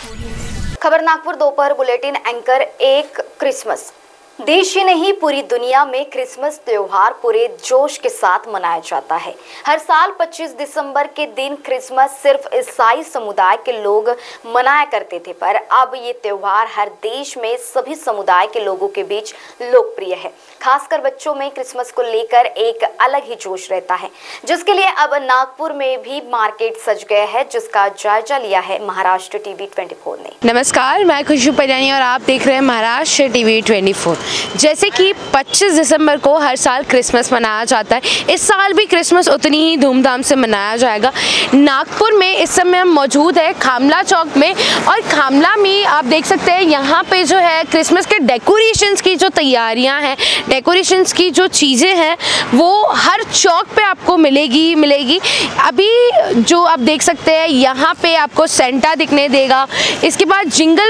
खबर नागपुर दोपहर bulletin anchor 1 Christmas. देश ही नहीं पूरी दुनिया में क्रिसमस त्योहार पूरे जोश के साथ मनाया जाता है। हर साल 25 दिसंबर के दिन क्रिसमस सिर्फ ईसाई समुदाय के लोग मनाया करते थे, पर अब ये त्योहार हर देश में सभी समुदाय के लोगों के बीच लोकप्रिय है। खासकर बच्चों में क्रिसमस को लेकर एक अलग ही जोश रहता है, जिसके लिए अब नागपुर में भी मार्केट सज गया है, जिसका जायजा लिया है महाराष्ट्र टीवी 24 ने। नमस्कार, मैं खुशबू परियानी और आप देख रहे हैं महाराष्ट्र टीवी 24। जैसे कि 25 दिसंबर को हर साल क्रिसमस मनाया जाता है, इस साल भी क्रिसमस उतनी ही धूमधाम से मनाया जाएगा। नागपुर में इस समय हम मौजूद है खामला चौक में, और खामला में आप देख सकते हैं यहाँ पे जो है क्रिसमस के डेकोरेशंस की जो तैयारियाँ हैं, डेकोरेशंस की जो चीज़ें हैं वो हर चौक पे आपको मिलेगी। अभी जो आप देख सकते हैं यहाँ पे आपको सेंटा दिखने देगा। इसके बाद जिंगल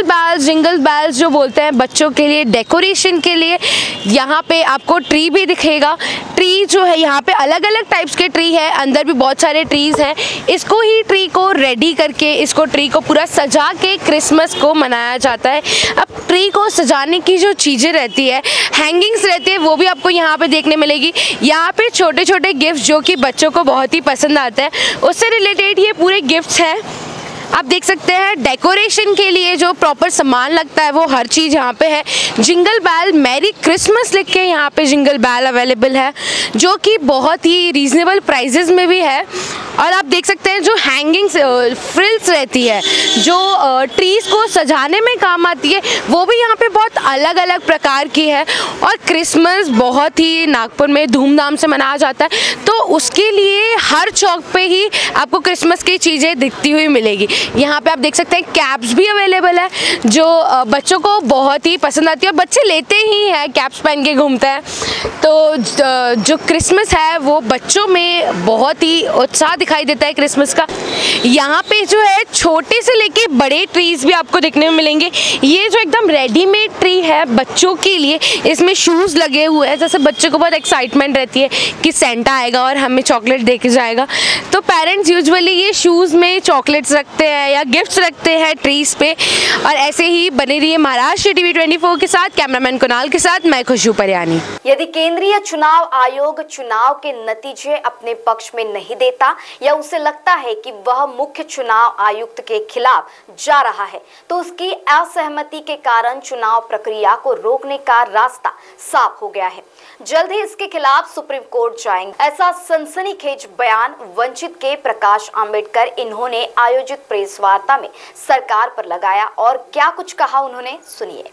बेल्स जो बोलते हैं बच्चों के लिए डेकोरेशन के लिए, यहाँ पे आपको ट्री भी दिखेगा। ट्री जो है यहाँ पे अलग अलग टाइप्स के ट्री है, अंदर भी बहुत सारे ट्रीज हैं। इसको ही ट्री को रेडी करके, इसको ट्री को पूरा सजा के क्रिसमस को मनाया जाता है। अब ट्री को सजाने की जो चीज़ें रहती है, हैंगिंग्स रहती है, वो भी आपको यहाँ पे देखने मिलेगी। यहाँ पे छोटे छोटे गिफ्ट जो कि बच्चों को बहुत ही पसंद आते हैं, उससे रिलेटेड ये पूरे गिफ्ट्स हैं। आप देख सकते हैं डेकोरेशन के लिए जो प्रॉपर सामान लगता है वो हर चीज़ यहाँ पे है। जिंगल बेल मैरी क्रिसमस लिख के यहाँ पे जिंगल बेल अवेलेबल है, जो कि बहुत ही रीजनेबल प्राइजेस में भी है। और आप देख सकते हैं जो हैंगिंग्स फ्रिल्स रहती है, जो ट्रीज़ को सजाने में काम आती है, वो भी यहाँ पे बहुत अलग अलग प्रकार की है। और क्रिसमस बहुत ही नागपुर में धूमधाम से मनाया जाता है, तो उसके लिए हर चौक पे ही आपको क्रिसमस की चीज़ें दिखती हुई मिलेगी। यहाँ पे आप देख सकते हैं कैप्स भी अवेलेबल है, जो बच्चों को बहुत ही पसंद आती है। बच्चे लेते ही हैं, कैप्स पहन के घूमते हैं। तो जो क्रिसमस है वो बच्चों में बहुत ही उत्साह दिखाई देता है क्रिसमस का। यहाँ पे जो है छोटे से लेके बड़े ट्रीज भी आपको देखने में मिलेंगे। ये जो एकदम रेडीमेड ट्री है बच्चों के लिए, इसमें शूज़ लगे हुए हैं। जैसे बच्चों को बहुत एक्साइटमेंट रहती है कि सेंटा आएगा और हमें चॉकलेट दे के जाएगा, तो पेरेंट्स यूजुअली ये शूज़ में चॉकलेट्स रखते हैं या गिफ्ट्स रखते हैं ट्रीज पे। और ऐसे ही बने रहिए महाराष्ट्र टीवी 24 के साथ। कैमरामैन कुणाल के साथ मैं खुशबू परियानी। यदि केंद्रीय चुनाव आयोग चुनाव के नतीजे अपने पक्ष में नहीं देता या उसे लगता है कि वह मुख्य चुनाव आयुक्त के खिलाफ जा रहा है, तो उसकी असहमति के कारण चुनाव प्रक्रिया को रोकने का रास्ता साफ हो गया है। जल्द ही इसके खिलाफ सुप्रीम कोर्ट जाएंगे, ऐसा सनसनीखेज बयान वंचित के प्रकाश आंबेडकर इन्होंने आयोजित प्रेस वार्ता में सरकार पर लगाया। और क्या कुछ कहा उन्होंने, सुनिए।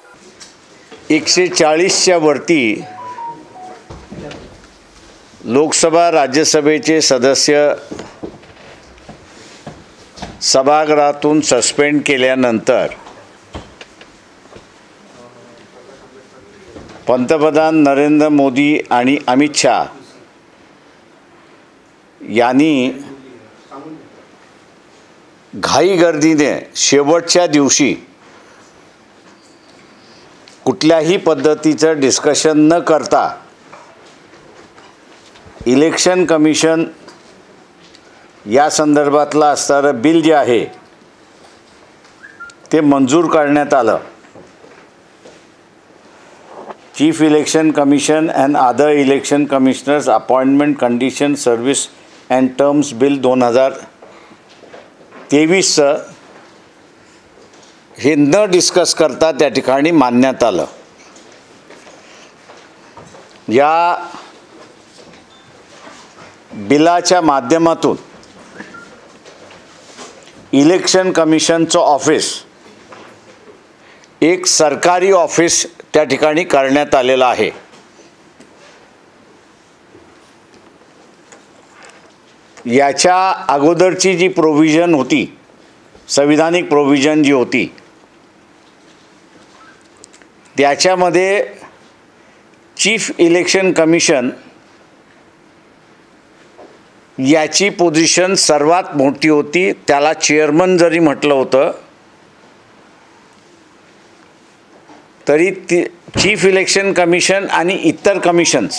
140च्या वरती लोकसभा राज्यसभेचे सदस्य सभागृहातून सस्पेंड केल्यानंतर पंतप्रधान नरेंद्र मोदी आणि अमित शाह यांनी घाईगर्दीने शेवटच्या दिवशी कुठल्याही पद्धतीचं डिस्कशन न करता इलेक्शन कमिशन या संदर्भातलं असणारं बिल जे आहे ते मंजूर करण्यात आलं। Chief election commission and other election commissioners appointment condition service and terms bill 2023 हे न डिस्कस करता त्या ठिकाणी मानण्यात आलं। या बिलाच्या माध्यमातून इलेक्शन कमिशनचं ऑफिस एक सरकारी ऑफिस त्या ठिकाणी करण्यात आलेलं आहे। याच्या अगोदरची जी प्रोविजन होती, संविधानिक प्रोविजन जी होती, त्याच्यामध्ये चीफ इलेक्शन कमिशन याची पोझिशन सर्वात मोठी होती। त्याला चेअरमन जरी म्हटलं होतं तरी चीफ इलेक्शन कमिशन आणि इतर कमिशन्स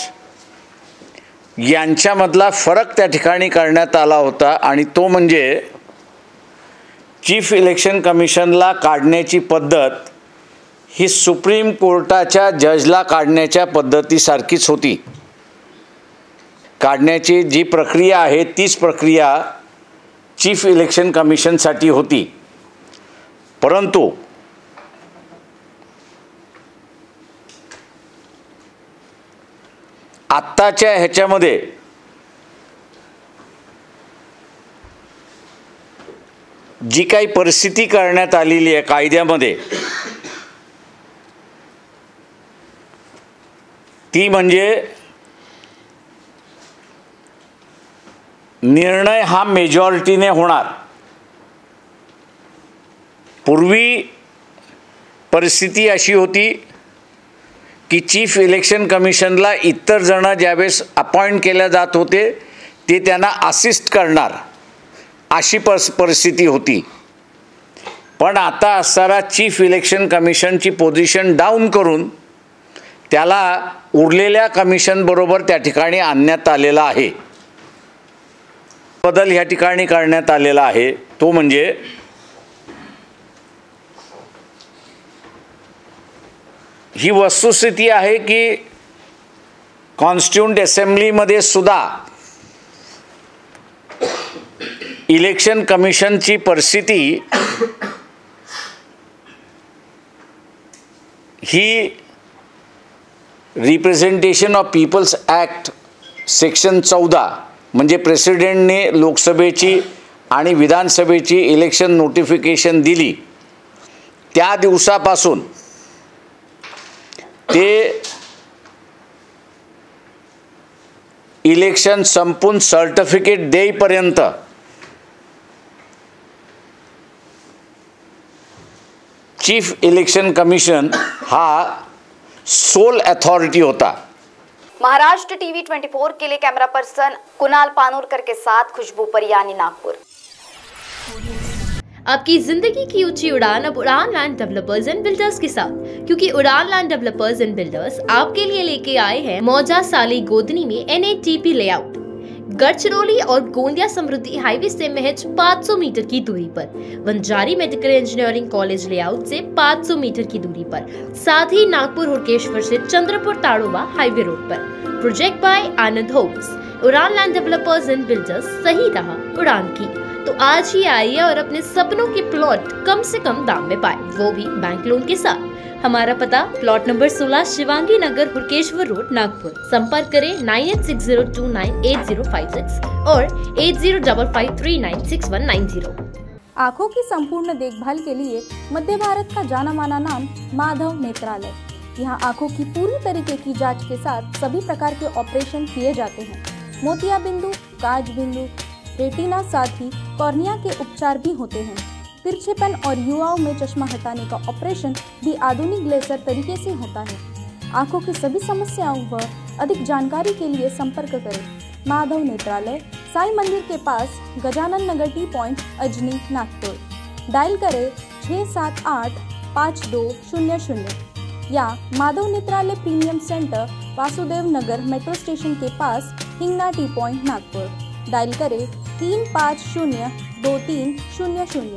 यांच्यामधला फरक त्या ठिकाणी करण्यात आला होता, आणि तो म्हणजे चीफ इलेक्शन कमिशनला काढण्याची पद्धत ही सुप्रीम कोर्टाच्या जजला काढण्याच्या पद्धतीसारखीच होती. काढण्याची जी प्रक्रिया आहे तीच प्रक्रिया चीफ इलेक्शन कमिशनसाठी होती. परंतु आत्ताच्या ह्याच्यामध्ये जी काही परिस्थिती करण्यात आलेली आहे कायद्यामध्ये ती म्हणजे निर्णय हा मेजॉरिटीने होणार. पूर्वी परिस्थिती अशी होती की चीफ इलेक्शन कमिशनला इतर जण ज्यावेळेस अपॉइंट केल्या जात होते ते त्यांना असिस्ट करणार अशी परिस्थिती होती. पण आता असणारा चीफ इलेक्शन कमिशनची पोझिशन डाऊन करून त्याला उरलेल्या कमिशन बरोबर त्या ठिकाणी आणण्यात आलेला आहे. बदल ह्या ठिकाणी करण्यात आलेला आहे तो म्हणजे ही वस्तुस्थिती आहे की कॉन्स्टिट्यूंट असेंब्लीमध्ये सुद्धा इलेक्शन कमिशनची परिस्थिती ही representation of people's act section 14 म्हणजे प्रेसिडेंटने लोकसभेची आणि विधानसभेची इलेक्शन नोटिफिकेशन दिली त्या दिवसापासून ते इलेक्शन संपून सर्टिफिकेट देईपर्यंत चीफ इलेक्शन कमिशन हा सोल अथॉरिटी होता. महाराष्ट्र टीवी 24 के लिए कैमरा पर्सन कुणाल पानोरकर के साथ खुशबू परियानी, नागपुर। आपकी जिंदगी की ऊंची उड़ान अब उड़ान लैंड डेवलपर्स एंड बिल्डर्स के साथ, क्योंकि उड़ान लैंड डेवलपर्स एंड बिल्डर्स आपके लिए लेके आए हैं मौजा साली गोदनी में NATP लेआउट। गढ़चिरौली और गोंदिया समृद्धि हाईवे से महज 500 मीटर की दूरी पर, Vanjari medical engineering college layout से 500 मीटर की दूरी पर, साथ ही नागपुर हुड़केश्वर से चंद्रपुर ताड़ोबा हाईवे रोड पर। Project by Anand homes. Udaan land developers and builders, सही राह उड़ान की। तो आज ही आइए और अपने सपनों के प्लॉट कम से कम दाम में पाए, वो भी बैंक लोन के साथ। हमारा पता plot number 16 Shivangi Nagar Hudkeshwar road Nagpur. संपर्क करें 9860298056 और 8055396190। आँखों की संपूर्ण देखभाल के लिए मध्य भारत का जाना माना नाम माधव नेत्रालय। यहाँ आँखों की पूरी तरीके की जांच के साथ सभी प्रकार के ऑपरेशन किए जाते हैं। मोतिया बिंदु, काज बिंदु, रेटिना, साथ ही कॉर्निया के उपचार भी होते हैं। तिरछेपन और युवाओं में चश्मा हटाने का ऑपरेशन भी आधुनिक लेजर तरीके से होता है। आँखों की सभी समस्याओं व अधिक जानकारी के लिए संपर्क करें माधव नेत्रालय, साई मंदिर के पास, Gajanan Nagar T point, Ajni, Nagpur. Dial करें 6785200 या Madhav Netralaya premium centre, Vasudev Nagar metro station के पास, Hingna T point, Nagpur. Dial करें 3502300।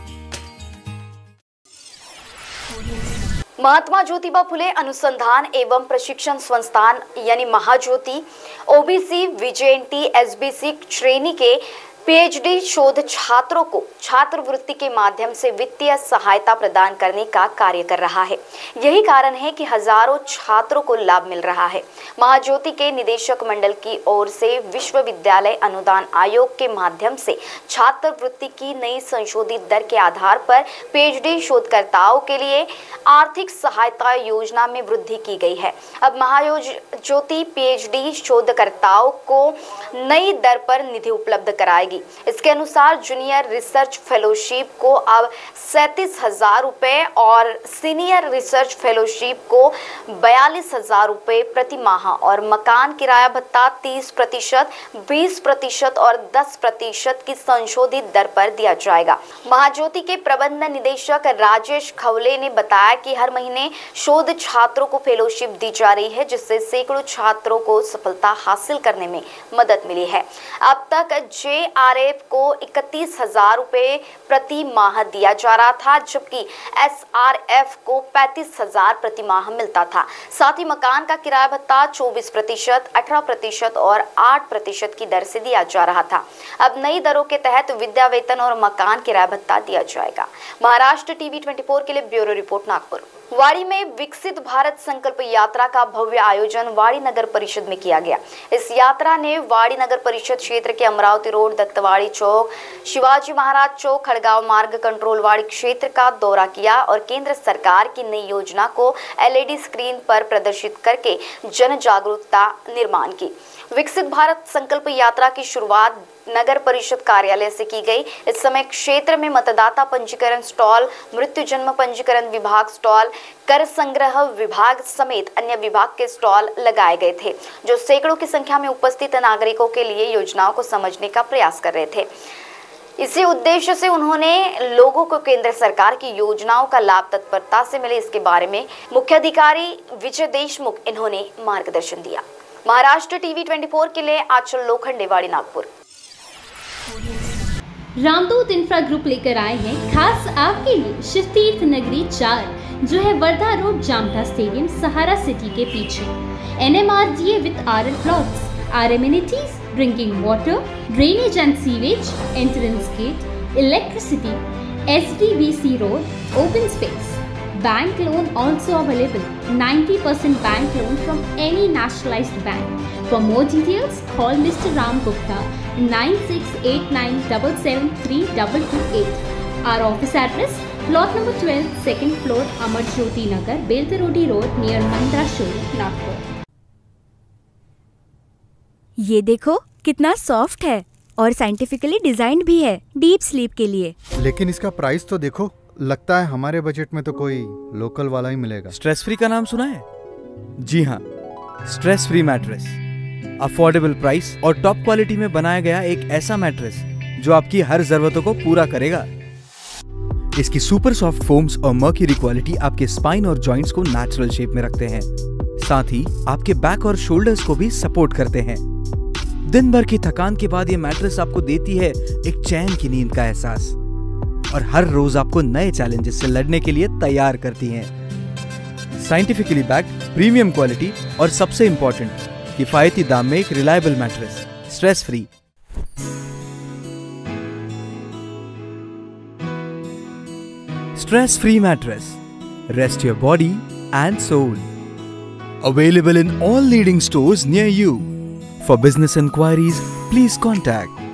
महात्मा ज्योतिबा फुले अनुसंधान एवं प्रशिक्षण संस्थान यानी महाज्योति OBC VJNT SBC श्रेणी के PhD शोध छात्रों को छात्रवृत्ति के माध्यम से वित्तीय सहायता प्रदान करने का कार्य कर रहा है। यही कारण है कि हजारों छात्रों को लाभ मिल रहा है। महाज्योति के निदेशक मंडल की ओर से विश्वविद्यालय अनुदान आयोग के माध्यम से छात्रवृत्ति की नई संशोधित दर के आधार पर PhD शोधकर्ताओं के लिए आर्थिक सहायता योजना में वृद्धि की गई है। अब महाज्योति PhD शोधकर्ताओं को नई दर पर निधि उपलब्ध कराएगी। इसके अनुसार जूनियर रिसर्च फेलोशिप को अब 37,000 रुपये और सीनियर रिसर्च फेलोशिप को 42,000 रुपये प्रति माह और मकान किराया भत्ता 30%, 20% और 10% की संशोधित दर पर दिया जाएगा। महाज्योति के प्रबंध निदेशक राजेश खवले ने बताया कि हर महीने शोध छात्रों को फेलोशिप दी जा रही है, जिससे सैकड़ों छात्रों को सफलता हासिल करने में मदद मिली है। अब तक एसआरएफ को 31,000 रुपए प्रति माह दिया जा रहा था, जबकि एसआरएफ को 35,000 प्रति माह मिलता था। साथ ही मकान का किराया भत्ता 24%, 18% और 8% की दर से दिया जा रहा था। अब नई दरों के तहत विद्या वेतन और मकान किराया भत्ता दिया जाएगा। महाराष्ट्र टीवी 24 के लिए ब्यूरो रिपोर्ट, नागपुर। वाड़ी में विकसित भारत संकल्प यात्रा का भव्य आयोजन वाड़ी नगर परिषद में किया गया। इस यात्रा ने वाड़ी नगर परिषद क्षेत्र के अमरावती रोड, दत्तवाड़ी चौक, शिवाजी महाराज चौक, खड़गांव मार्ग, कंट्रोलवाड़ी क्षेत्र का दौरा किया और केंद्र सरकार की नई योजना को एलईडी स्क्रीन पर प्रदर्शित करके जन जागरूकता निर्माण की। विकसित भारत संकल्प यात्रा की शुरुआत नगर परिषद कार्यालय से की गई। इस समय क्षेत्र में मतदाता पंजीकरण स्टॉल, मृत्यु जन्म पंजीकरण विभाग स्टॉल, कर संग्रह विभाग समेत अन्य विभाग के स्टॉल लगाए गए थे, जो सैकड़ों की संख्या में उपस्थित नागरिकों के लिए योजनाओं को समझने का प्रयास कर रहे थे। इसी उद्देश्य से उन्होंने लोगों को केंद्र सरकार की योजनाओं का लाभ तत्परता से मिले, इसके बारे में मुख्य अधिकारी विजय देशमुख इन्होंने मार्गदर्शन दिया। महाराष्ट्र टीवी 24 के लिए आंचल लोखंडे, वाड़ी, नागपुर। रामदूत इंफ्रा ग्रुप लेकर आए हैं खास आपके लिए शिव तीर्थ नगरी 4, जो है Wardha road, Jamtha stadium, Sahara city के पीछे। NMRDA with RL plots, R amenities, drinking water, drainage and sewage, entrance gate, electricity, SDVC road, open space. Bank loan also available, 90% bank loan from any nationalized bank. For more details, call Mr. Ram Gupta 9689773228. Our office address, plot number 12, second floor, Amar Jyoti Nagar, Beltarodi Road, near Mahindra Showroom, Nagpur. ये देखो कितना soft है और scientifically designed भी है deep sleep के लिए। लेकिन इसका प्राइस तो देखो, लगता है हमारे बजट में तो कोई लोकल वाला ही मिलेगा। स्ट्रेस फ्री का नाम सुना है? जी हाँ, stress free mattress. Affordable price और टॉप क्वालिटी में बनाया गया एक ऐसा मैट्रेस जो आपकी हर जरूरतों को पूरा करेगा। इसकी सुपर सॉफ्ट फोम्स और मर्क्यूरी क्वालिटी आपके स्पाइन और जॉइंट्स को नेचुरल शेप में रखते हैं, साथ ही आपके बैक और शोल्डर्स को भी सपोर्ट करते हैं। दिन भर की थकान के बाद ये मैट्रेस आपको देती है एक चैन की नींद का एहसास और हर रोज आपको नए चैलेंजेस से लड़ने के लिए तैयार करती हैं। साइंटिफिकली बैक्ड, प्रीमियम क्वालिटी और सबसे इंपॉर्टेंट, किफायती दाम में एक reliable mattress, stress free. Stress free mattress, rest your body and soul. Available in all leading stores near you. For business inquiries, please contact